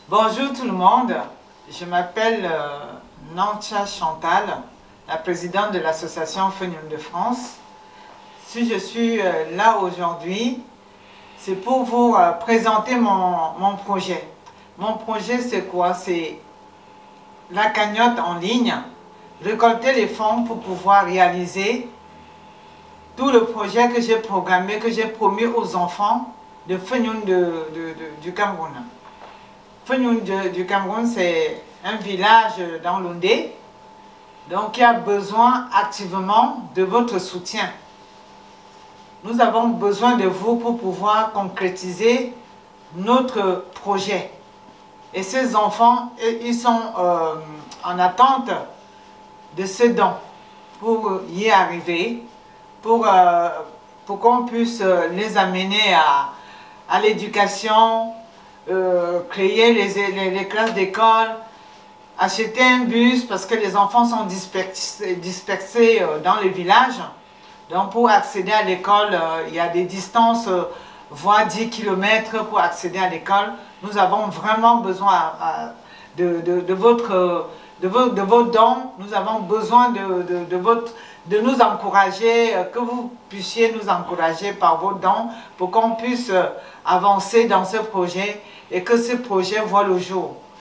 Bonjour tout le monde, je m'appelle Nancha Chantal, la présidente de l'association Fenium de France. Si je suis là aujourd'hui, c'est pour vous présenter mon projet. Mon projet c'est quoi? C'est la cagnotte en ligne, récolter les fonds pour pouvoir réaliser tout le projet que j'ai programmé, que j'ai promis aux enfants de Fenium du Cameroun. Fenium du Cameroun, c'est un village dans l'Ondé, donc qui a besoin activement de votre soutien. Nous avons besoin de vous pour pouvoir concrétiser notre projet. Et ces enfants, ils sont en attente de ce don pour y arriver, pour qu'on puisse les amener à l'éducation, créer les classes d'école, acheter un bus parce que les enfants sont dispersés dans le village. Donc pour accéder à l'école, il y a des distances, voire 10 km pour accéder à l'école. Nous avons vraiment besoin de vos dons. Nous avons besoin de nous encourager, que vous puissiez nous encourager par vos dons pour qu'on puisse avancer dans ce projet et que ce projet voit le jour.